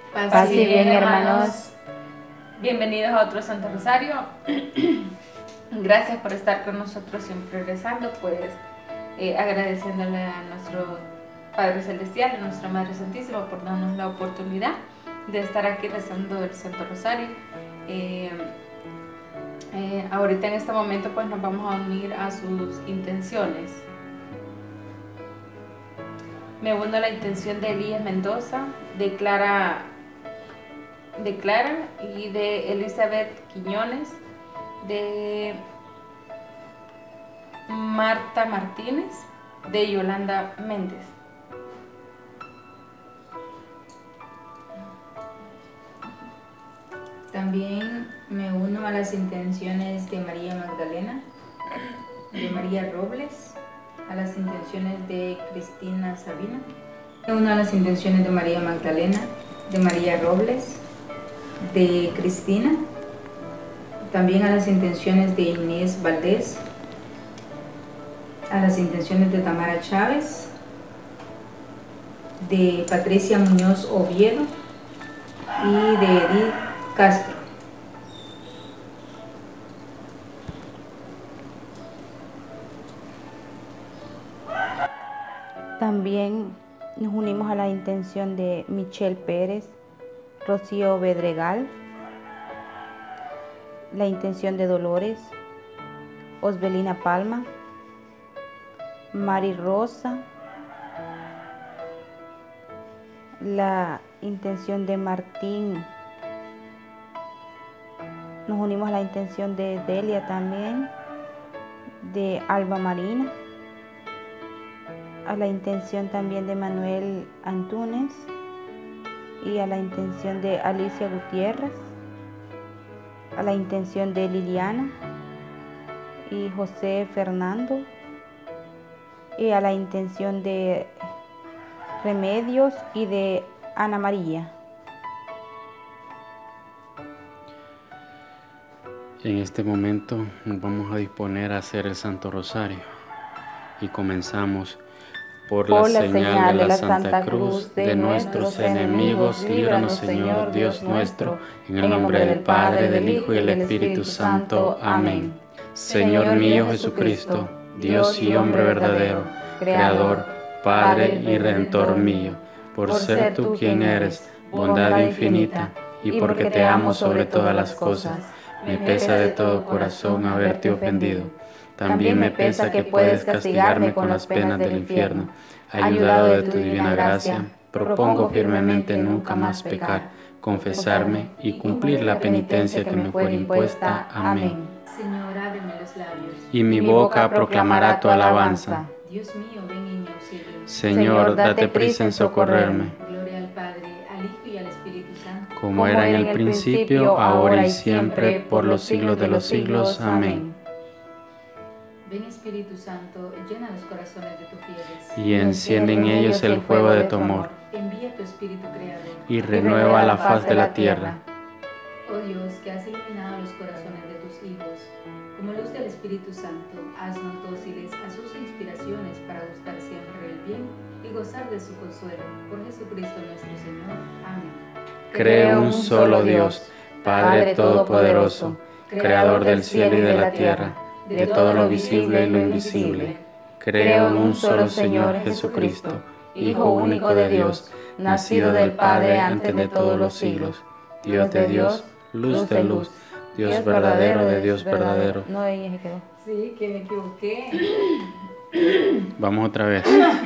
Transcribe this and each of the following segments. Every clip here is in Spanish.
Paz y bien, hermanos. Bienvenidos a otro Santo Rosario. Gracias por estar con nosotros siempre rezando, pues agradeciéndole a nuestro Padre Celestial, a nuestra Madre Santísima, por darnos la oportunidad de estar aquí rezando el Santo Rosario. Ahorita en este momento pues nos vamos a unir a sus intenciones. Me uno a la intención de Elías Mendoza, de Clara y de Elizabeth Quiñones, de Marta Martínez, de Yolanda Méndez. También me uno a las intenciones de María Magdalena, de María Robles, a las intenciones de Cristina Sabina. Me uno a las intenciones de María Magdalena, de María Robles, de Cristina, también a las intenciones de Inés Valdés, a las intenciones de Tamara Chávez, de Patricia Muñoz Oviedo y de Edith Castro. También nos unimos a la intención de Michelle Pérez, Rocío Bedregal, la intención de Dolores, Osbelina Palma, Mari Rosa, la intención de Martín. Nos unimos a la intención de Delia también, de Alba Marina, a la intención también de Manuel Antúnez y a la intención de Alicia Gutiérrez, a la intención de Liliana y José Fernando y a la intención de Remedios y de Ana María. En este momento nos vamos a disponer a hacer el Santo Rosario y comenzamos por la señal de la Santa Cruz de nuestros enemigos, líbranos Señor Dios nuestro, en el nombre del Padre, del Hijo y del Espíritu Santo. Amén. Señor mío Jesucristo, Dios y hombre verdadero, Creador, Padre y Redentor mío, por ser tú quien eres, bondad infinita, y porque te amo sobre todas las cosas, me pesa de todo corazón haberte ofendido. También me pesa que puedes castigarme con las penas del infierno. Ayudado de tu divina gracia, propongo firmemente nunca más pecar, confesarme y cumplir la penitencia que me fuera impuesta. Amén. Señor, ábreme los labios, Y mi boca proclamará tu alabanza. Dios mío, ven en mi auxilio. Señor, date prisa en socorrerme. Gloria al Padre, al Hijo y al Espíritu Santo. Como era en el principio, ahora y siempre, por los siglos de los siglos. Amén. Ven Espíritu Santo, llena los corazones de tus fieles Y enciende en ellos el fuego de tu amor, envía tu Espíritu Creador y renueva la faz de la tierra. Oh Dios, que has iluminado los corazones de tus hijos, como luz del Espíritu Santo, haznos dóciles a sus inspiraciones para buscar siempre el bien y gozar de su consuelo. Por Jesucristo nuestro Señor. Amén. Creo en un solo Dios, Padre Todopoderoso, Creador del cielo y de la tierra, de todo lo visible y lo invisible. Creo en un solo Señor Jesucristo, Hijo único de Dios, nacido del Padre antes de todos los siglos, Dios de Dios, luz de luz, Dios verdadero de Dios verdadero. No, ella se quedó. Sí, que me equivoqué. Vamos otra vez.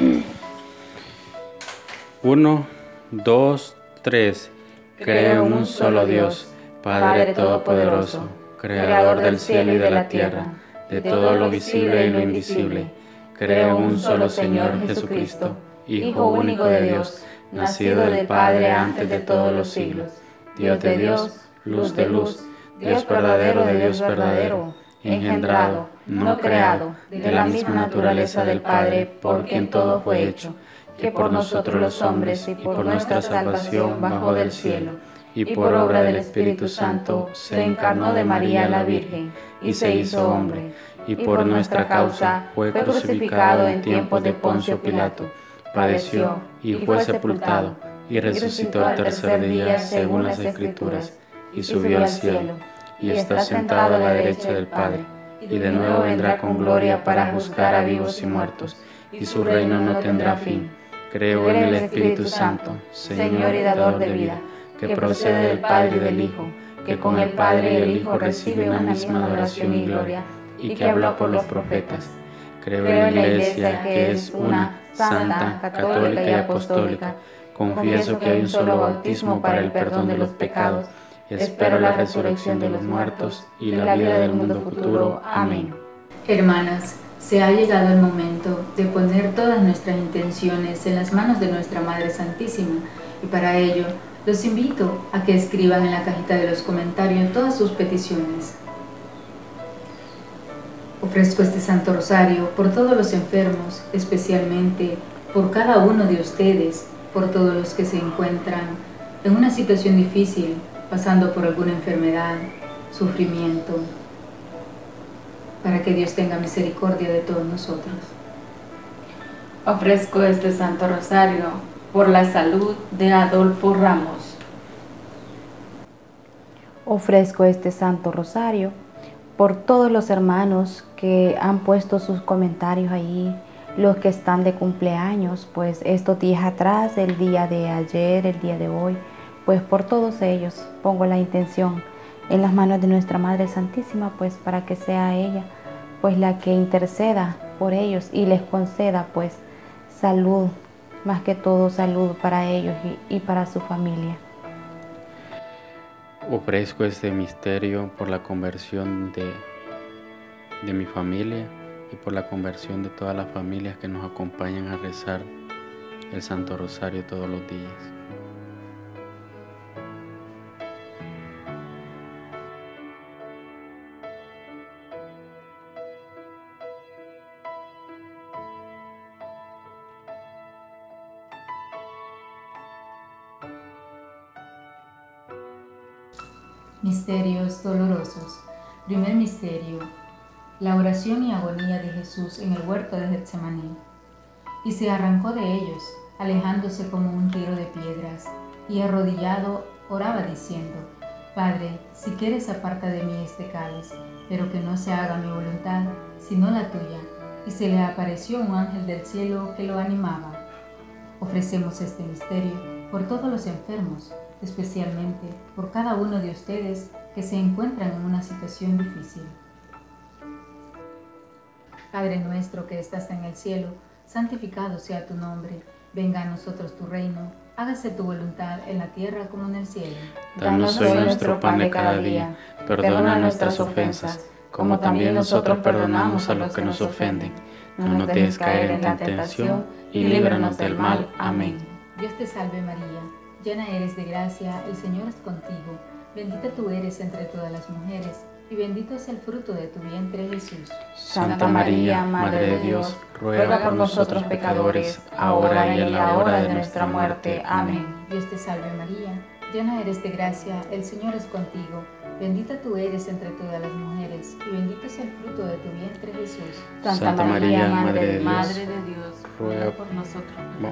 1, 2, 3. Creo en un solo Dios, Padre Todopoderoso, Creador del cielo y de la tierra, de todo lo visible y lo invisible. Creo en un solo Señor Jesucristo, Hijo único de Dios, nacido del Padre antes de todos los siglos, Dios de Dios, luz de luz, Dios verdadero de Dios verdadero, engendrado, no creado, de la misma naturaleza del Padre, por quien todo fue hecho, que por nosotros los hombres y por nuestra salvación bajó del cielo, y por obra del Espíritu Santo se encarnó de María la Virgen, y se hizo hombre, y por nuestra causa fue crucificado en tiempos de Poncio Pilato, padeció y fue sepultado, y resucitó al tercer día según las Escrituras, y subió al cielo, y está sentado a la derecha del Padre, y de nuevo vendrá con gloria para juzgar a vivos y muertos, y su reino no tendrá fin. Creo en el Espíritu Santo, Señor y dador de vida, que procede del Padre y del Hijo, que con el Padre y el Hijo recibe una misma adoración y gloria, y que habló por los profetas. Creo en la Iglesia, que es una, santa, católica y apostólica. Confieso que hay un solo bautismo para el perdón de los pecados. Espero la resurrección de los muertos y la vida del mundo futuro. Amén. Hermanas, se ha llegado el momento de poner todas nuestras intenciones en las manos de nuestra Madre Santísima, y para ello los invito a que escriban en la cajita de los comentarios todas sus peticiones. Ofrezco este Santo Rosario por todos los enfermos, especialmente por cada uno de ustedes, por todos los que se encuentran en una situación difícil, pasando por alguna enfermedad, sufrimiento, para que Dios tenga misericordia de todos nosotros. Ofrezco este Santo Rosario por la salud de Adolfo Ramos. Ofrezco este Santo Rosario por todos los hermanos que han puesto sus comentarios ahí, los que están de cumpleaños, pues estos días atrás, el día de ayer, el día de hoy, pues por todos ellos pongo la intención en las manos de nuestra Madre Santísima, pues para que sea ella pues la que interceda por ellos y les conceda pues salud, más que todo salud para ellos y para su familia. Ofrezco este misterio por la conversión de mi familia y por la conversión de todas las familias que nos acompañan a rezar el Santo Rosario todos los días. Misterios dolorosos. Primer misterio: la oración y agonía de Jesús en el huerto de Getsemaní. Y se arrancó de ellos, alejándose como un tiro de piedras, y arrodillado oraba diciendo: Padre, si quieres, aparta de mí este cáliz, pero que no se haga mi voluntad, sino la tuya. Y se le apareció un ángel del cielo que lo animaba. Ofrecemos este misterio por todos los enfermos, especialmente por cada uno de ustedes que se encuentran en una situación difícil. Padre nuestro que estás en el cielo, santificado sea tu nombre. Venga a nosotros tu reino. Hágase tu voluntad en la tierra como en el cielo. Danos hoy nuestro pan de cada día. Perdona nuestras ofensas, como también nosotros perdonamos a los que nos ofenden. No nos dejes caer en tentación y líbranos del mal. Amén. Dios te salve María, llena eres de gracia, el Señor es contigo. Bendita tú eres entre todas las mujeres, y bendito es el fruto de tu vientre, Jesús. Santa María, Madre de Dios, ruega por nosotros pecadores, ahora y en la hora de nuestra muerte. Amén. Dios te salve María, llena eres de gracia, el Señor es contigo. Bendita tú eres entre todas las mujeres, y bendito es el fruto de tu vientre, Jesús. Santa María, Madre de Dios, ruega por nosotros.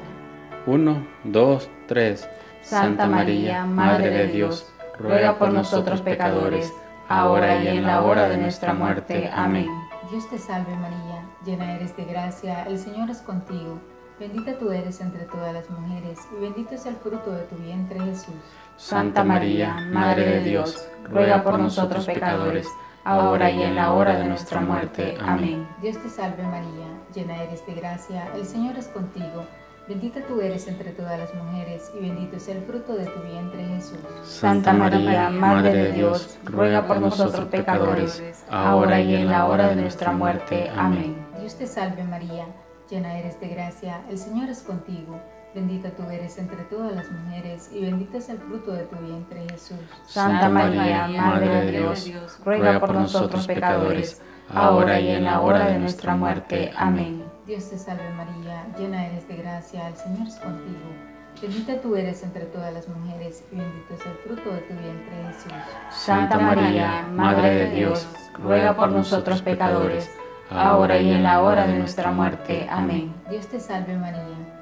1, 2, 3. Santa María, Madre de Dios, ruega por nosotros pecadores, ahora y en la hora de nuestra muerte. Amén. Dios te salve María, llena eres de gracia, el Señor es contigo. Bendita tú eres entre todas las mujeres, y bendito es el fruto de tu vientre, Jesús. Santa María, Madre de Dios, ruega por nosotros pecadores, ahora y en la hora de nuestra muerte. Amén. Dios te salve María, llena eres de gracia, el Señor es contigo. Bendita tú eres entre todas las mujeres, y bendito es el fruto de tu vientre, Jesús. Santa María, Madre de Dios, ruega por nosotros pecadores, ahora y en la hora de nuestra muerte. Amén. Dios te salve María, llena eres de gracia, el Señor es contigo. Bendita tú eres entre todas las mujeres, y bendito es el fruto de tu vientre, Jesús. Santa María, Madre de Dios, ruega por nosotros pecadores, ahora y en la hora de nuestra muerte. Amén. Dios te salve María, llena eres de gracia, el Señor es contigo. Bendita tú eres entre todas las mujeres, y bendito es el fruto de tu vientre, Jesús. Santa María, Madre de Dios, ruega por nosotros pecadores, ahora y en la hora de nuestra muerte. Amén. Dios te salve María,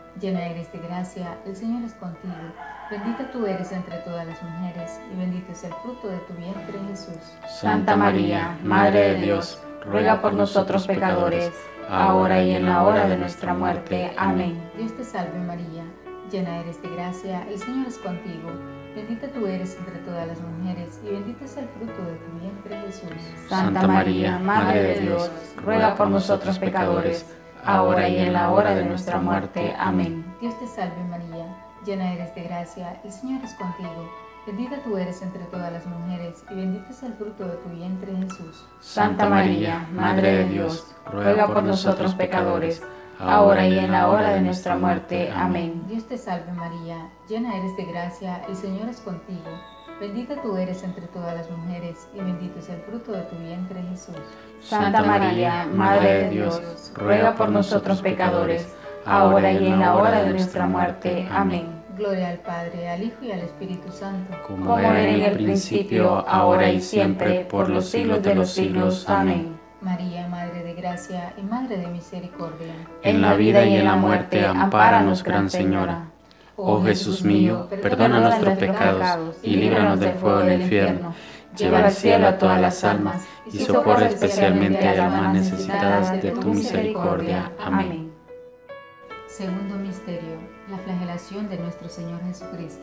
llena eres de gracia, el Señor es contigo. Bendita tú eres entre todas las mujeres, y bendito es el fruto de tu vientre, Jesús. Santa María, Madre de Dios, ruega por nosotros pecadores, ahora y en la hora de nuestra muerte. Amén. Dios te salve María, llena eres de gracia, el Señor es contigo. Bendita tú eres entre todas las mujeres, y bendito es el fruto de tu vientre, Jesús. Santa María, Madre de Dios, ruega por nosotros pecadores, ahora y en la hora de nuestra muerte. Amén. Dios te salve María, llena eres de gracia, el Señor es contigo. Bendita tú eres entre todas las mujeres, y bendito es el fruto de tu vientre, Jesús. Santa María, Madre de Dios, ruega por nosotros pecadores, ahora y en la hora de nuestra muerte. Amén. Dios te salve María, llena eres de gracia, el Señor es contigo. Bendita tú eres entre todas las mujeres, y bendito es el fruto de tu vientre, Jesús. Santa María, Madre de Dios, ruega por nosotros pecadores, ahora y en la hora de nuestra muerte. Amén. Gloria al Padre, al Hijo y al Espíritu Santo. Como era en el principio, ahora y siempre, por los siglos de los siglos. Amén. María, Madre de gracia y Madre de misericordia. En la vida y en la muerte, ampáranos, Gran Señora. Oh Jesús mío, perdona nuestros pecados y líbranos del fuego del infierno. Lleva al cielo a todas las almas y socorre especialmente a las más necesitadas de tu misericordia. Amén. Segundo misterio, la flagelación de nuestro Señor Jesucristo.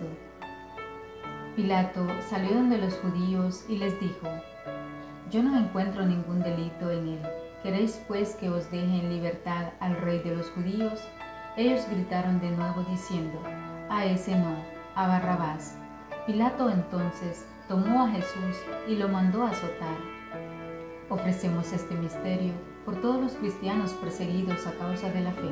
Pilato salió donde los judíos y les dijo: Yo no encuentro ningún delito en él. ¿Queréis pues que os deje en libertad al rey de los judíos? Ellos gritaron de nuevo diciendo: A ese no, a Barrabás. Pilato entonces tomó a Jesús y lo mandó a azotar. Ofrecemos este misterio por todos los cristianos perseguidos a causa de la fe.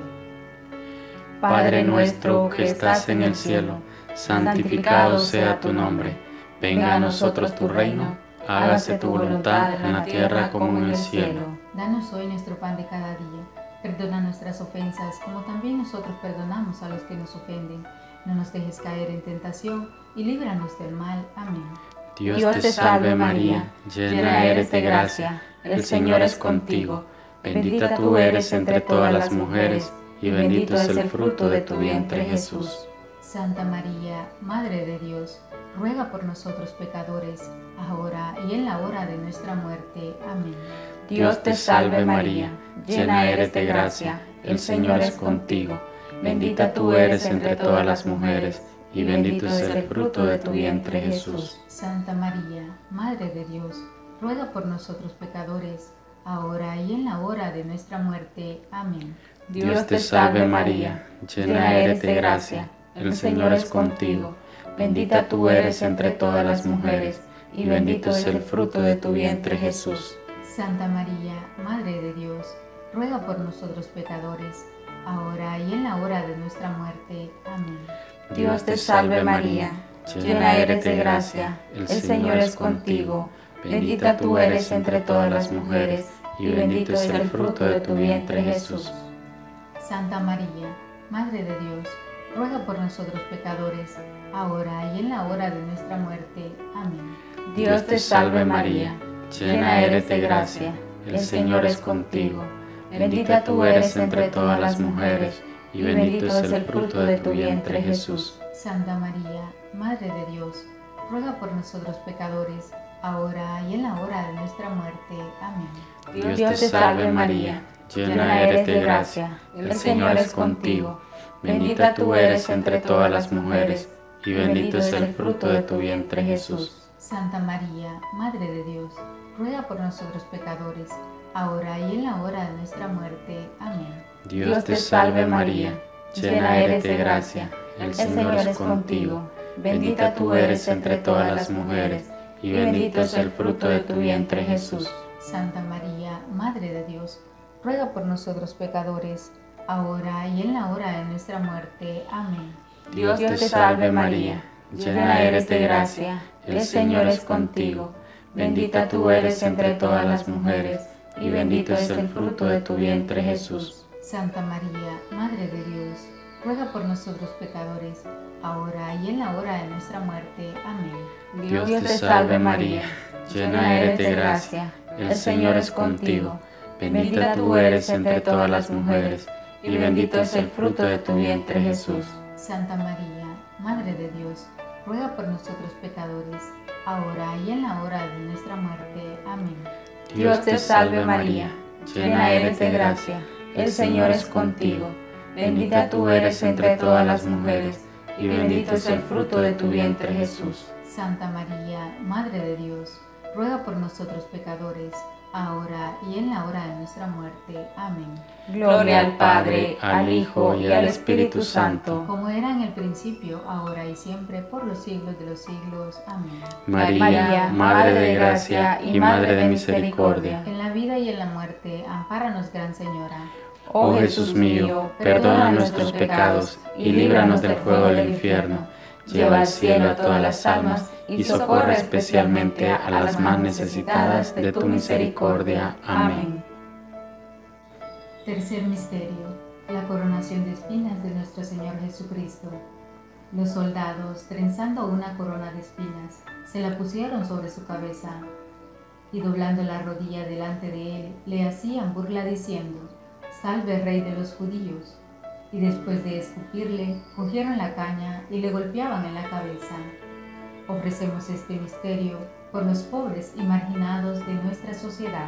Padre nuestro que estás en el cielo, santificado sea tu nombre. Venga a nosotros tu reino, hágase tu voluntad en la tierra como en el cielo. Danos hoy nuestro pan de cada día. Perdona nuestras ofensas, como también nosotros perdonamos a los que nos ofenden. No nos dejes caer en tentación, y líbranos del mal. Amén. Dios te salve María, llena eres de gracia, el Señor es contigo. Bendita tú eres entre todas las mujeres, y bendito es el fruto de tu vientre, Jesús. Santa María, Madre de Dios, ruega por nosotros pecadores, ahora y en la hora de nuestra muerte. Amén. Dios te salve María, llena eres de gracia, el Señor es contigo. Bendita tú eres entre todas las mujeres, y bendito es el fruto de tu vientre, Jesús. Santa María, Madre de Dios, ruega por nosotros pecadores, ahora y en la hora de nuestra muerte. Amén. Dios te salve María, llena eres de gracia, el Señor es contigo. Bendita tú eres entre todas las mujeres, y bendito es el fruto de tu vientre, Jesús. Santa María, Madre de Dios, ruega por nosotros pecadores, ahora y en la hora de nuestra muerte. Amén. Dios te salve María, llena eres de gracia, el Señor es contigo. Bendita tú eres entre todas las mujeres, y bendito es el fruto de tu vientre, Jesús. Santa María, Madre de Dios, ruega por nosotros pecadores, ahora y en la hora de nuestra muerte. Amén. Dios te salve María, llena eres de gracia, el Señor es contigo. Bendita tú eres entre todas las mujeres, y bendito es el fruto de tu vientre, Jesús. Santa María, Madre de Dios, ruega por nosotros pecadores, ahora y en la hora de nuestra muerte. Amén. Dios te salve María, llena eres de gracia, el Señor es contigo. Bendita tú eres entre todas las mujeres, y bendito es el fruto de tu vientre, Jesús. Santa María, Madre de Dios, ruega por nosotros pecadores, ahora y en la hora de nuestra muerte. Amén. Dios te salve María, llena eres de gracia, el Señor es contigo. Bendita tú eres entre todas las mujeres, y bendito es el fruto de tu vientre, Jesús. Santa María, Madre de Dios, ruega por nosotros pecadores, ahora y en la hora de nuestra muerte. Amén. Dios te salve María, llena eres de gracia, el Señor es contigo. Bendita tú eres entre todas las mujeres, y bendito es el fruto de tu vientre, Jesús. Santa María, Madre de Dios, ruega por nosotros pecadores, ahora y en la hora de nuestra muerte. Amén. Dios te salve María, llena eres de gracia, el Señor es contigo. Bendita tú eres entre todas las mujeres, y bendito es el fruto de tu vientre, Jesús. Santa María, Madre de Dios, ruega por nosotros pecadores, ahora y en la hora de nuestra muerte. Amén. Dios te salve María, llena eres de gracia, el Señor es contigo. Bendita tú eres entre todas las mujeres, y bendito es el fruto de tu vientre, Jesús. Santa María, Madre de Dios, ruega por nosotros pecadores, ahora y en la hora de nuestra muerte. Amén. Gloria al Padre, al Hijo y al Espíritu Santo, como era en el principio, ahora y siempre, por los siglos de los siglos. Amén. María, Madre de gracia y Madre de misericordia, en la vida y en la muerte, ampáranos, Gran Señora. oh Jesús mío, perdona nuestros pecados y líbranos del fuego del infierno. Lleva al cielo a todas las almas y socorre especialmente a las más necesitadas de tu misericordia. Amén. Tercer misterio, la coronación de espinas de nuestro Señor Jesucristo. Los soldados, trenzando una corona de espinas, se la pusieron sobre su cabeza y doblando la rodilla delante de él, le hacían burla diciendo: «Salve, Rey de los judíos». Y después de escupirle, cogieron la caña y le golpeaban en la cabeza. Ofrecemos este misterio por los pobres y marginados de nuestra sociedad.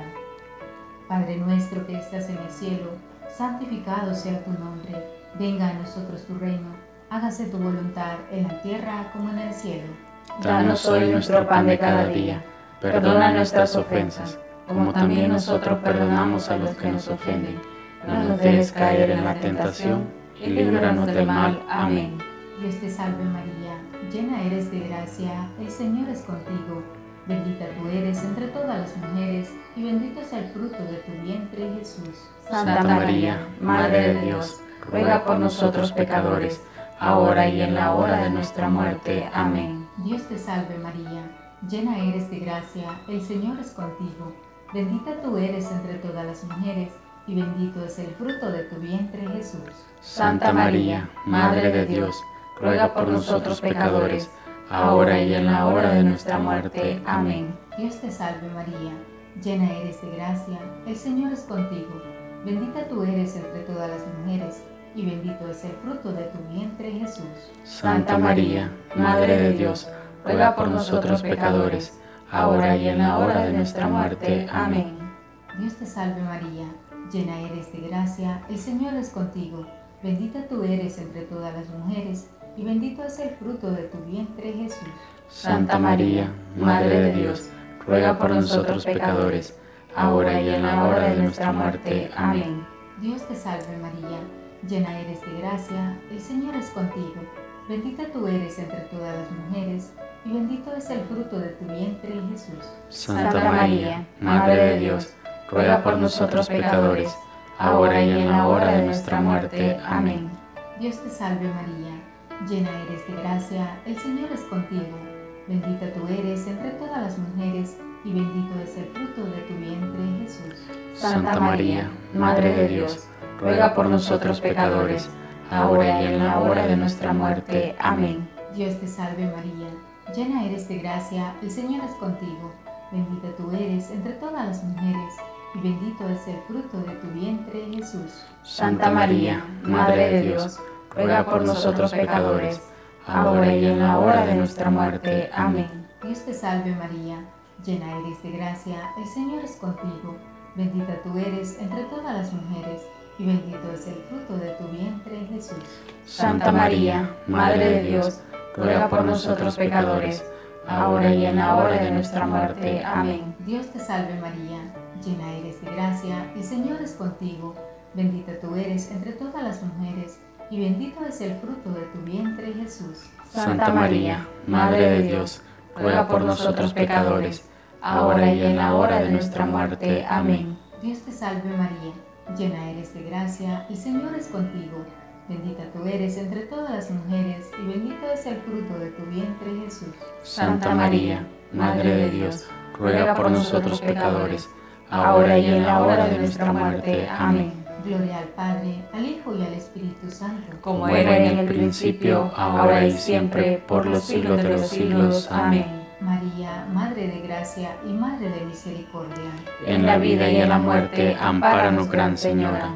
Padre nuestro que estás en el cielo, santificado sea tu nombre. Venga a nosotros tu reino. Hágase tu voluntad en la tierra como en el cielo. Danos hoy nuestro pan de cada día. Perdona nuestras ofensas, como también nosotros perdonamos a los que nos ofenden. No nos dejes caer en la tentación y líbranos del mal. Amén. Dios te salve María, llena eres de gracia, el Señor es contigo. Bendita tú eres entre todas las mujeres, y bendito es el fruto de tu vientre, Jesús. Santa María, Madre de Dios, ruega por nosotros pecadores, ahora y en la hora de nuestra muerte. Amén. Dios te salve María, llena eres de gracia, el Señor es contigo. Bendita tú eres entre todas las mujeres, y bendito es el fruto de tu vientre, Jesús. Santa María, Madre de Dios, ruega por nosotros pecadores, ahora y en la hora de nuestra muerte. Amén. Dios te salve María, llena eres de gracia, el Señor es contigo. Bendita tú eres entre todas las mujeres, y bendito es el fruto de tu vientre, Jesús. Santa María, Madre de Dios, ruega por nosotros pecadores, ahora y en la hora de nuestra muerte. Amén. Dios te salve María, llena eres de gracia, el Señor es contigo. Bendita tú eres entre todas las mujeres, y bendito es el fruto de tu vientre, Jesús. Santa María, Madre de Dios, ruega por nosotros pecadores, ahora y en la hora de nuestra muerte. Amén. Dios te salve María, llena eres de gracia, el Señor es contigo. Bendita tú eres entre todas las mujeres, y bendito es el fruto de tu vientre, Jesús. Santa María, Madre de Dios, ruega por nosotros pecadores, ahora y en la hora de nuestra muerte. Amén. Dios te salve María, llena eres de gracia, el Señor es contigo. Bendita tú eres entre todas las mujeres, y bendito es el fruto de tu vientre, Jesús. Santa María, Madre de Dios, ruega por nosotros pecadores, ahora y en la hora de nuestra muerte. Amén. Dios te salve María, llena eres de gracia, el Señor es contigo. Bendita tú eres entre todas las mujeres, y bendito es el fruto de tu vientre, Jesús. Santa María, Madre de Dios, ruega por nosotros pecadores, ahora y en la hora de nuestra muerte. Amén. Dios te salve María, llena eres de gracia, el Señor es contigo. Bendita tú eres entre todas las mujeres, y bendito es el fruto de tu vientre, Jesús. Santa María, Madre de Dios, ruega por nosotros pecadores, ahora y en la hora de nuestra muerte. Amén. Dios te salve María, llena eres de gracia, el Señor es contigo. Bendita tú eres entre todas las mujeres, y bendito es el fruto de tu vientre, Jesús. Santa María, Madre de Dios, ruega por nosotros pecadores, ahora y en la hora de nuestra muerte. Amén. Dios te salve María, llena eres de gracia, el Señor es contigo. Bendita tú eres entre todas las mujeres, y bendito es el fruto de tu vientre, Jesús. Santa María, Madre de Dios, ruega por nosotros pecadores, ahora y en la hora de nuestra muerte. Amén. Gloria al Padre, al Hijo y al Espíritu Santo, como era en el principio, ahora y siempre, por los siglos de los siglos. Amén. María, Madre de gracia y Madre de misericordia, en la vida y en la muerte, ampáranos, Gran Señora.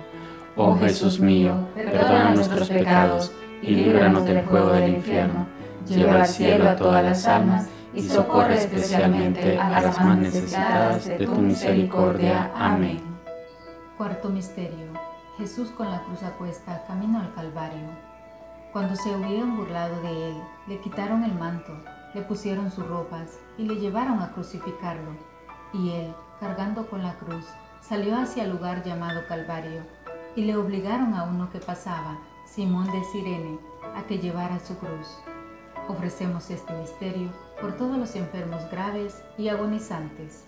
Oh Jesús mío, perdona nuestros pecados y líbranos del fuego del infierno. Lleva al cielo a todas las almas y socorre especialmente a las más necesitadas de tu misericordia. Amén. Cuarto misterio. Jesús con la cruz a cuesta, camino al Calvario. Cuando se hubieron burlado de él, le quitaron el manto, le pusieron sus ropas y le llevaron a crucificarlo. Y él, cargando con la cruz, salió hacia el lugar llamado Calvario, y le obligaron a uno que pasaba, Simón de Cirene, a que llevara su cruz. Ofrecemos este misterio por todos los enfermos graves y agonizantes.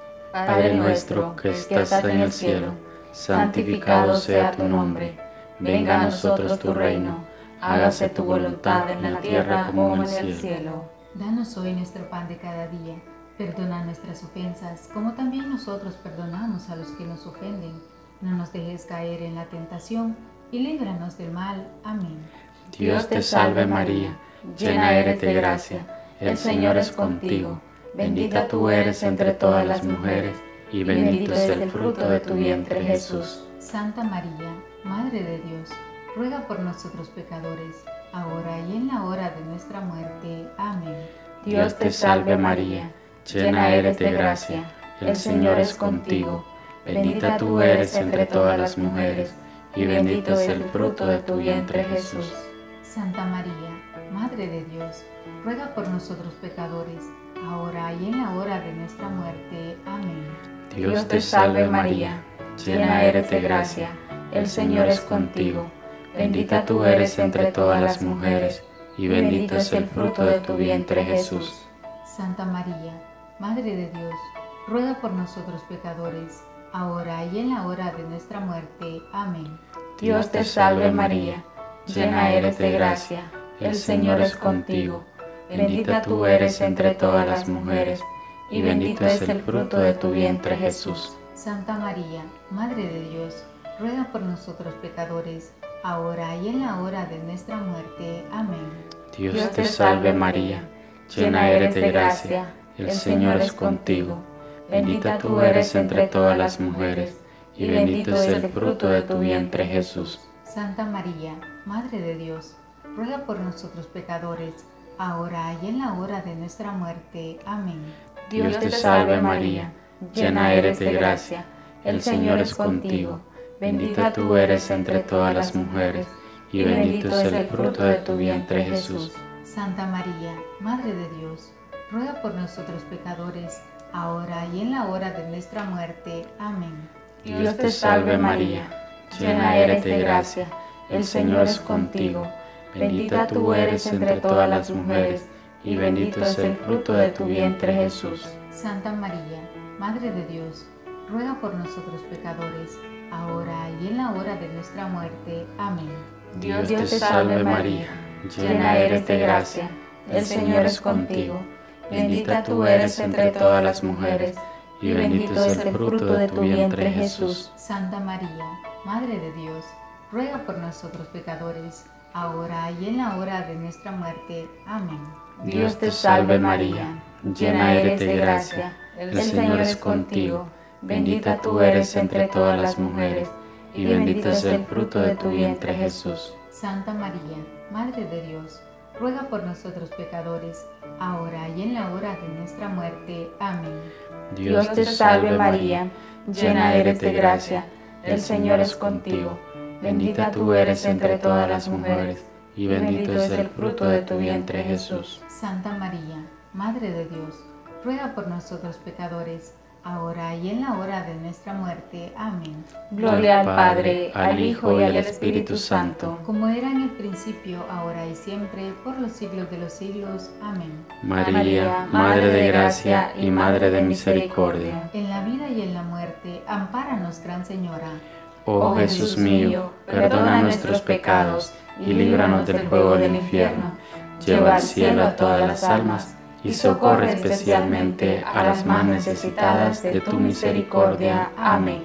Padre nuestro que estás en el cielo, santificado sea tu nombre. Venga a nosotros tu reino. Hágase tu voluntad en la tierra como en el cielo. Danos hoy nuestro pan de cada día. Perdona nuestras ofensas, como también nosotros perdonamos a los que nos ofenden. No nos dejes caer en la tentación y líbranos del mal. Amén. Dios te salve María, llena eres de gracia. El Señor es contigo. Bendita tú eres entre todas las mujeres, y bendito es el fruto de tu vientre, Jesús. Santa María, Madre de Dios, ruega por nosotros pecadores, ahora y en la hora de nuestra muerte. Amén. Dios te salve María, llena eres de gracia. El Señor es contigo. Bendita tú eres entre todas las mujeres, y bendito es el fruto de tu vientre, Jesús. Santa María, Madre de Dios, ruega por nosotros pecadores, ahora y en la hora de nuestra muerte. Amén. Dios te salve María, llena eres de gracia. El Señor es contigo. Bendita tú eres entre todas las mujeres, y bendito es el fruto de tu vientre, Jesús. Santa María, Madre de Dios, ruega por nosotros pecadores, ahora y en la hora de nuestra muerte. Amén. Dios te salve María, llena eres de gracia. El Señor es contigo. Bendita tú eres entre todas las mujeres, y bendito es el fruto de tu vientre, Jesús. Santa María, Madre de Dios, ruega por nosotros pecadores, ahora y en la hora de nuestra muerte. Amén. Dios te salve María, llena eres de gracia. El Señor es contigo. Bendita tú eres entre todas las mujeres, y bendito es el fruto de tu vientre, Jesús. Santa María, Madre de Dios, ruega por nosotros pecadores, ahora y en la hora de nuestra muerte. Amén. Dios te salve María, llena eres de gracia. El Señor es contigo. Bendita tú eres entre todas las mujeres, y bendito es el fruto de tu vientre, Jesús. Santa María, Madre de Dios, ruega por nosotros pecadores, ahora y en la hora de nuestra muerte. Amén. Dios te salve María, llena eres de gracia. El Señor es contigo. Bendita tú eres entre todas las mujeres, y bendito es el fruto de tu vientre, Jesús. Santa María, Madre de Dios, ruega por nosotros pecadores, ahora y en la hora de nuestra muerte. Amén. Dios te salve María, llena eres de gracia. El Señor es contigo. Bendita tú eres entre todas las mujeres, y bendito es el fruto de tu vientre, Jesús. Santa María, Madre de Dios, ruega por nosotros pecadores, ahora y en la hora de nuestra muerte. Amén. Dios te salve María, llena eres de gracia. El Señor es contigo. Bendita tú eres entre todas las mujeres, y bendito es el fruto de tu vientre, Jesús. Santa María, Madre de Dios, ruega por nosotros pecadores, ahora y en la hora de nuestra muerte. Amén. Dios te salve María, llena eres de gracia. El Señor es contigo. Bendita tú eres entre todas las mujeres, y bendito es el fruto de tu vientre, Jesús. Santa María, Madre de Dios, ruega por nosotros pecadores, ahora y en la hora de nuestra muerte. Amén. Gloria al Padre, al Hijo y al Espíritu Santo, como era en el principio, ahora y siempre, por los siglos de los siglos. Amén. María, Madre de gracia y Madre de misericordia, en la vida y en la muerte, ampáranos, Gran Señora. Oh Jesús mío, perdona nuestros pecados y líbranos del fuego del infierno. Lleva al cielo a todas las almas y socorre especialmente a las más necesitadas de tu misericordia. Amén.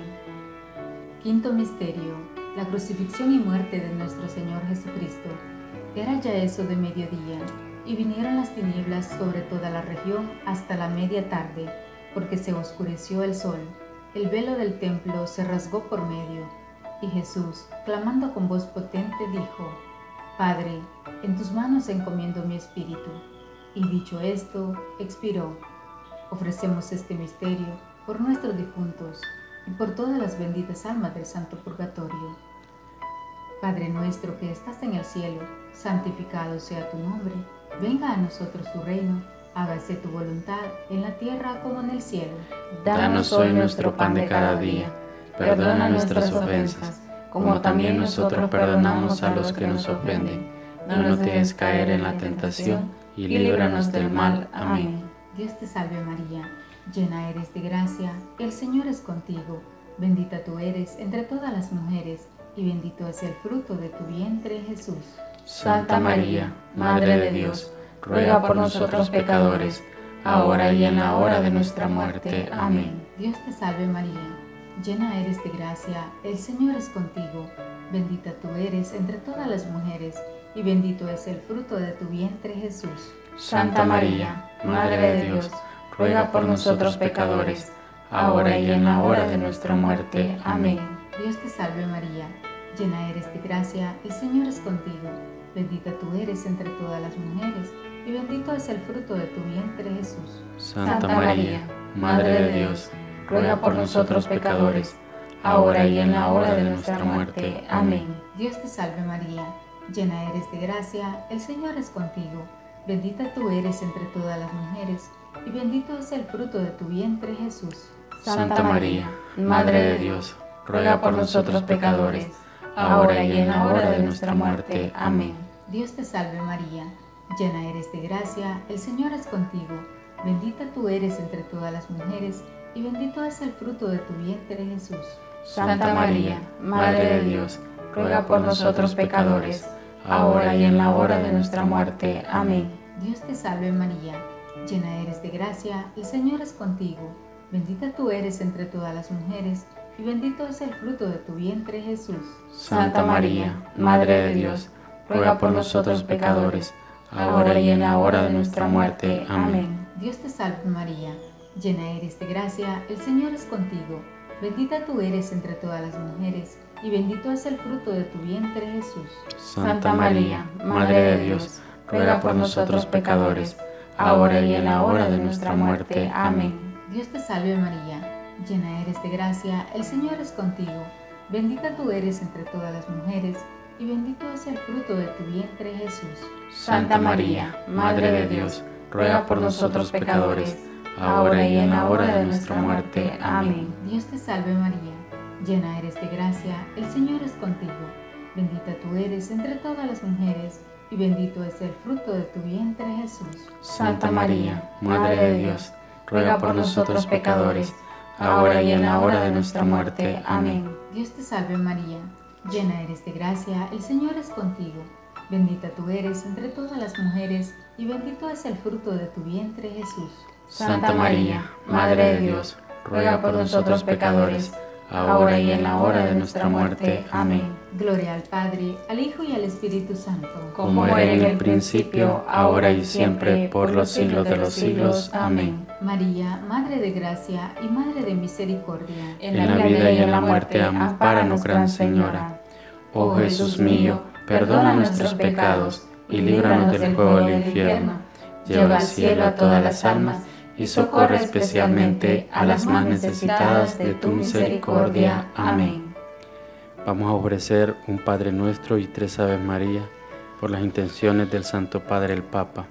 Quinto misterio, la crucifixión y muerte de nuestro Señor Jesucristo. Era ya eso de mediodía, y vinieron las tinieblas sobre toda la región hasta la media tarde, porque se oscureció el sol. El velo del templo se rasgó por medio. Y Jesús, clamando con voz potente, dijo: Padre, en tus manos encomiendo mi espíritu. Y dicho esto, expiró. Ofrecemos este misterio por nuestros difuntos y por todas las benditas almas del Santo Purgatorio. Padre nuestro que estás en el cielo, santificado sea tu nombre. Venga a nosotros tu reino. Hágase tu voluntad en la tierra como en el cielo. Danos hoy nuestro pan de cada día. Perdona nuestras ofensas, como también nosotros perdonamos a los que nos ofenden. No nos dejes caer en la tentación y líbranos del mal. Amén. Dios te salve María, llena eres de gracia, el Señor es contigo. Bendita tú eres entre todas las mujeres, y bendito es el fruto de tu vientre, Jesús. Santa María, Madre de Dios, ruega por nosotros pecadores, ahora y en la hora de nuestra muerte. Amén. Dios te salve María, llena eres de gracia, el Señor es contigo. Bendita tú eres entre todas las mujeres, y bendito es el fruto de tu vientre, Jesús. Santa María, Madre de Dios, ruega por nosotros pecadores, ahora y en la hora de nuestra muerte. Amén. Dios te salve María, llena eres de gracia, el Señor es contigo. Bendita tú eres entre todas las mujeres, y bendito es el fruto de tu vientre, Jesús. Santa María, Madre de Dios, ruega por nosotros pecadores, ahora y en la hora de nuestra muerte. Amén. Dios te salve María, llena eres de gracia, el Señor es contigo. Bendita tú eres entre todas las mujeres, y bendito es el fruto de tu vientre, Jesús. Santa María, Madre de Dios, ruega por nosotros pecadores, ahora y en la hora de nuestra muerte. Amén. Dios te salve María, llena eres de gracia, el Señor es contigo. Bendita tú eres entre todas las mujeres, y bendito es el fruto de tu vientre, Jesús. Santa María, Madre de Dios, ruega por nosotros pecadores, ahora y en la hora de nuestra muerte. Amén. Dios te salve María, llena eres de gracia, el Señor es contigo. Bendita tú eres entre todas las mujeres, y bendito es el fruto de tu vientre, Jesús. Santa María, Madre de Dios, ruega por nosotros pecadores, ahora y en la hora de nuestra muerte. Amén. Dios te salve María, llena eres de gracia, el Señor es contigo. Bendita tú eres entre todas las mujeres, y bendito es el fruto de tu vientre, Jesús. Santa María, Madre de Dios, ruega por nosotros pecadores, ahora y en la hora de nuestra muerte. Amén. Dios te salve María, llena eres de gracia, el Señor es contigo. Bendita tú eres entre todas las mujeres, y bendito es el fruto de tu vientre, Jesús. Santa María, Madre de Dios, ruega por nosotros pecadores, ahora y en la hora de nuestra muerte. Amén. Dios te salve María, llena eres de gracia, el Señor es contigo. Bendita tú eres entre todas las mujeres, y bendito es el fruto de tu vientre, Jesús. Santa María, Madre de Dios, ruega por nosotros pecadores, ahora y en la hora de nuestra muerte. Amén. Dios te salve María, llena eres de gracia, el Señor es contigo. Bendita tú eres entre todas las mujeres, y bendito es el fruto de tu vientre, Jesús. Santa María, Madre de Dios, ruega por nosotros pecadores, ahora y en la hora de nuestra muerte. Amén. Gloria al Padre, al Hijo y al Espíritu Santo, como era en el principio, ahora y siempre, por los siglos de los siglos. Amén. María, Madre de gracia y Madre de misericordia, en la vida y en la muerte, ampáranos, Gran Señora. Oh Jesús mío, perdona nuestros pecados y líbranos del fuego del infierno. Lleva al cielo a todas las almas y socorre especialmente a las más necesitadas de tu misericordia. Amén. Vamos a ofrecer un Padre Nuestro y 3 Aves María por las intenciones del Santo Padre el Papa.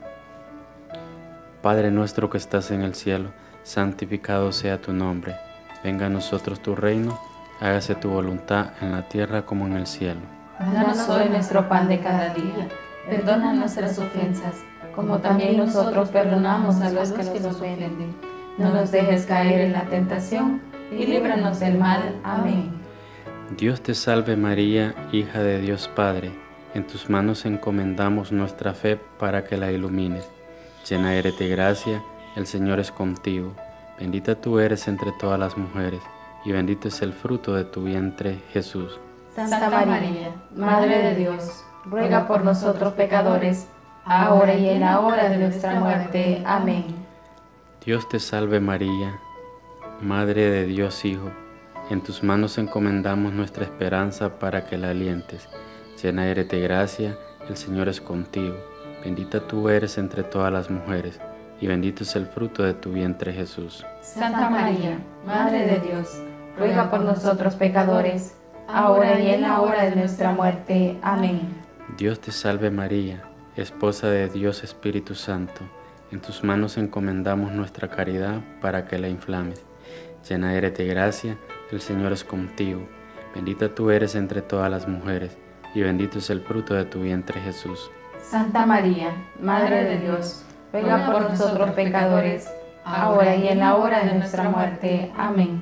Padre nuestro que estás en el cielo, santificado sea tu nombre. Venga a nosotros tu reino, hágase tu voluntad en la tierra como en el cielo. Danos hoy nuestro pan de cada día. Perdona nuestras ofensas, como también nosotros perdonamos a los que nos ofenden. No nos dejes caer en la tentación, y líbranos del mal. Amén. Dios te salve María, hija de Dios Padre. En tus manos encomendamos nuestra fe para que la ilumines. Llena eres de gracia, el Señor es contigo. Bendita tú eres entre todas las mujeres, y bendito es el fruto de tu vientre, Jesús. Santa María, Madre de Dios, ruega por nosotros pecadores, ahora y en la hora de nuestra muerte. Amén. Dios te salve María, Madre de Dios Hijo. En tus manos encomendamos nuestra esperanza para que la alientes. Llena eres de gracia, el Señor es contigo. Bendita tú eres entre todas las mujeres, y bendito es el fruto de tu vientre, Jesús. Santa María, Madre de Dios, ruega por nosotros pecadores, ahora y en la hora de nuestra muerte. Amén. Dios te salve María, esposa de Dios Espíritu Santo. En tus manos encomendamos nuestra caridad para que la inflames. Llena eres de gracia, el Señor es contigo. Bendita tú eres entre todas las mujeres, y bendito es el fruto de tu vientre, Jesús. Santa María, Madre de Dios, ruega por nosotros pecadores, ahora y en la hora de nuestra muerte. Amén.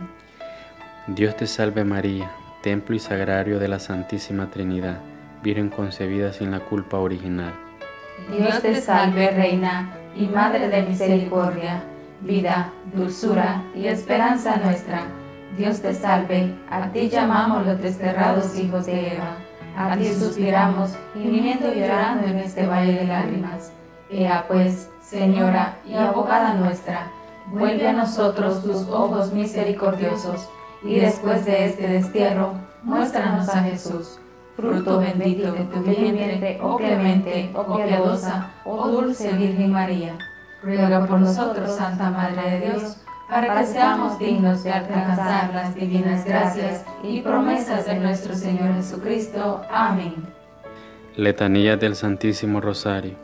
Dios te salve María, templo y sagrario de la Santísima Trinidad, Virgen concebida sin la culpa original. Dios te salve, Reina y Madre de misericordia, vida, dulzura y esperanza nuestra. Dios te salve, a ti llamamos los desterrados hijos de Eva, a ti suspiramos, gimiendo y llorando en este valle de lágrimas. Ea pues, Señora y abogada nuestra, vuelve a nosotros tus ojos misericordiosos, y después de este destierro, muéstranos a Jesús, fruto bendito de tu vientre, oh clemente, oh piadosa, oh dulce Virgen María. Ruega por nosotros, Santa Madre de Dios, para que seamos dignos de alcanzar las divinas gracias y promesas de nuestro Señor Jesucristo. Amén. Letanía del Santísimo Rosario.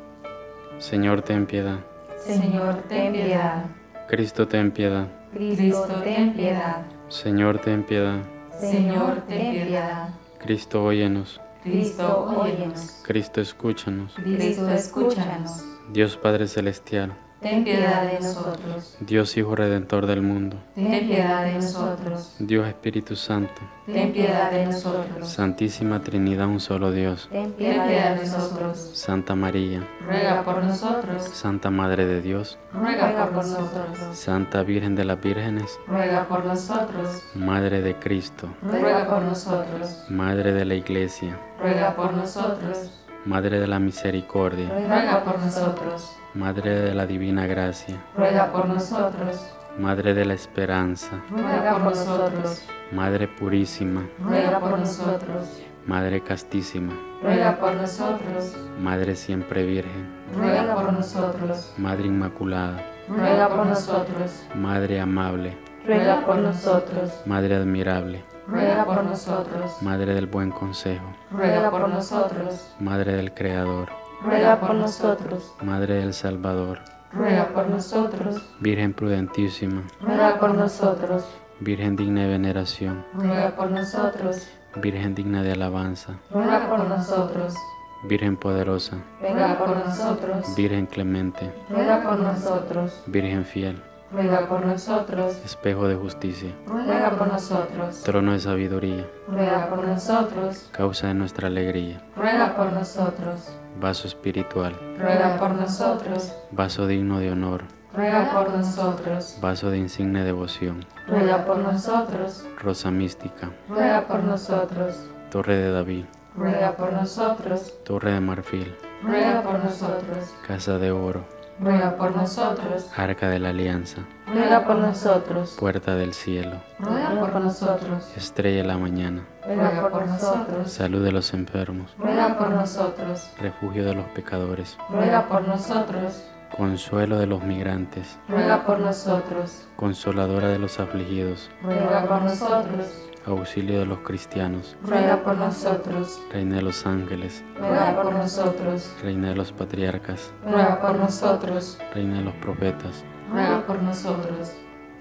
Señor, ten piedad. Señor, ten piedad. Cristo, ten piedad. Cristo, ten piedad. Señor, ten piedad. Señor, ten piedad. Cristo, óyenos. Cristo, óyenos. Cristo, escúchanos. Cristo, escúchanos. Dios Padre Celestial, Ten piedad de nosotros. Dios Hijo Redentor del mundo, Ten piedad de nosotros. Dios Espíritu Santo, Ten piedad de nosotros. Santísima Trinidad, un solo Dios, Ten Ten piedad piedad de de nosotros. Santa María, Ruega por nosotros. Santa Madre de Dios, Ruega por nosotros. Santa Virgen de las Vírgenes, Ruega por nosotros. Madre de Cristo, Ruega por nosotros. Madre de la Iglesia, Ruega por nosotros. Madre de la Misericordia, Ruega por nosotros. Madre de la Divina Gracia, Ruega por nosotros. Madre de la Esperanza, Ruega por nosotros. Madre Purísima, Ruega por nosotros. Madre Castísima, Ruega por nosotros. Madre Siempre Virgen, Ruega por nosotros. Madre Inmaculada, Ruega por nosotros. Madre Amable, Ruega por nosotros. Madre Admirable, Ruega por nosotros. Madre del Buen Consejo, Ruega por nosotros. Madre del Creador, Ruega por nosotros. Madre del Salvador, Ruega por nosotros. Virgen prudentísima, Ruega por nosotros. Virgen digna de veneración, Ruega por nosotros. Virgen digna de alabanza, Ruega por nosotros. Virgen poderosa, Ruega por nosotros. Virgen clemente, Ruega por nosotros. Virgen fiel, Ruega por nosotros. espejo de justicia, Ruega por nosotros. trono de sabiduría, Ruega por nosotros. causa de nuestra alegría, Ruega por nosotros. vaso espiritual, Ruega por nosotros. vaso digno de honor, Ruega por nosotros. vaso de insigne devoción, Ruega por nosotros. rosa mística, Ruega por nosotros. torre de David, Ruega por nosotros. torre de marfil, Ruega por nosotros. casa de oro, Ruega por nosotros. arca de la alianza, Ruega por nosotros. puerta del cielo, Ruega por nosotros. estrella de la mañana, Ruega por nosotros. salud de los enfermos, Ruega por nosotros. refugio de los pecadores, Ruega por nosotros. consuelo de los migrantes, Ruega por nosotros. consoladora de los afligidos, Ruega por nosotros. auxilio de los cristianos, Ruega por nosotros. reina de los ángeles, Ruega por nosotros. reina de los patriarcas, Ruega por nosotros. reina de los profetas, Ruega por nosotros.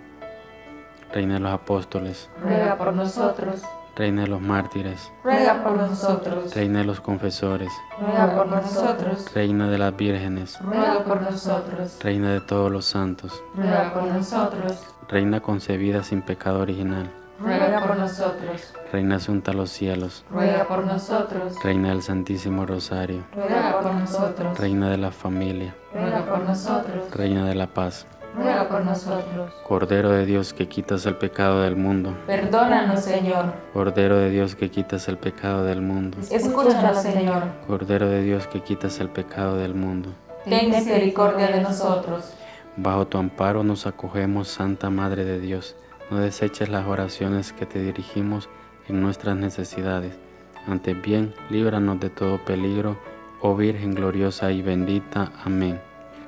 reina de los apóstoles, Ruega por nosotros. reina de los mártires, Ruega por nosotros. reina de los confesores, Ruega por nosotros. reina de las vírgenes, Ruega por nosotros. reina de todos los santos, Ruega por nosotros. reina concebida sin pecado original, Ruega por nosotros. reina asunta a los cielos, Ruega por nosotros. reina del Santísimo Rosario, Ruega por nosotros. reina de la familia, Ruega por nosotros. reina de la paz, Ruega por nosotros. Cordero de Dios que quitas el pecado del mundo, Perdónanos, Señor. Cordero de Dios que quitas el pecado del mundo, Escúchanos, Señor. Cordero de Dios que quitas el pecado del mundo. Ten misericordia de nosotros. Bajo tu amparo nos acogemos, Santa Madre de Dios. no deseches las oraciones que te dirigimos en nuestras necesidades. Antes bien, líbranos de todo peligro, oh Virgen gloriosa y bendita. Amén.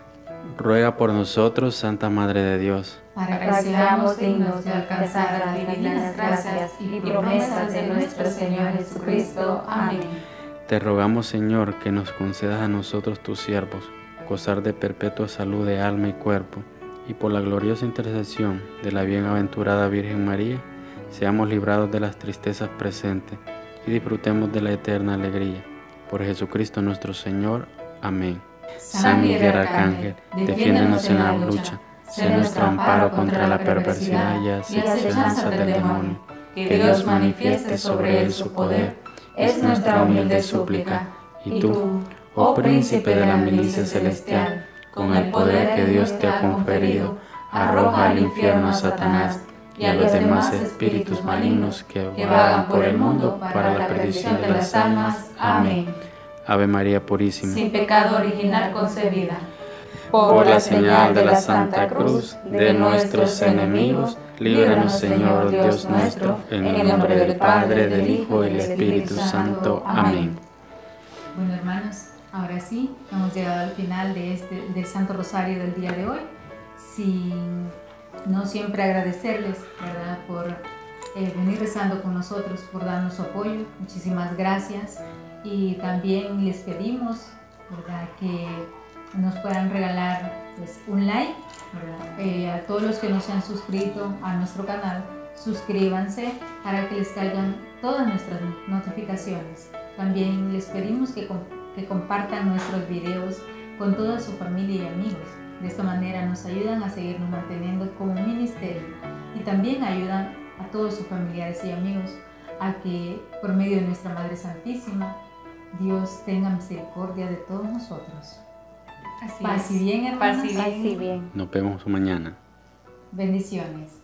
Ruega por nosotros, Santa Madre de Dios, para que seamos dignos de alcanzar las divinas gracias y promesas de nuestro Señor Jesucristo. Amén. Te rogamos, Señor, que nos concedas a nosotros, tus siervos, gozar de perpetua salud de alma y cuerpo, y por la gloriosa intercesión de la bienaventurada Virgen María, seamos librados de las tristezas presentes y disfrutemos de la eterna alegría. Por Jesucristo nuestro Señor. Amén. San Miguel Arcángel, defiéndenos en la lucha, sé nuestro amparo contra la perversidad y acechanzas del demonio. Que Dios manifieste sobre él su poder, es nuestra humilde súplica. Y tú, oh Príncipe de la milicia celestial, con el poder que Dios te ha conferido, arroja al infierno a Satanás y a los demás espíritus malignos que vagan por el mundo para la perdición de las almas. Amén. Ave María Purísima, sin pecado original concebida. Por la señal de la Santa Cruz de nuestros enemigos, líbranos, Señor Dios nuestro, en el nombre del Padre, del Hijo y del Espíritu Santo. Amén. Bueno, hermanos, ahora sí, hemos llegado al final del Santo Rosario del día de hoy. Sin no siempre agradecerles, ¿verdad?, por venir rezando con nosotros, por darnos su apoyo. Muchísimas gracias. Y también les pedimos, ¿verdad?, que nos puedan regalar pues, un like, ¿verdad? A todos los que no se han suscrito a nuestro canal, suscríbanse para que les caigan todas nuestras notificaciones. También les pedimos que compartan nuestros videos con toda su familia y amigos. De esta manera nos ayudan a seguirnos manteniendo como un ministerio y también ayudan a todos sus familiares y amigos a que por medio de nuestra Madre Santísima Dios tenga misericordia de todos nosotros. Así Paz y bien, hermanos. Paz y bien. Nos vemos mañana. Bendiciones.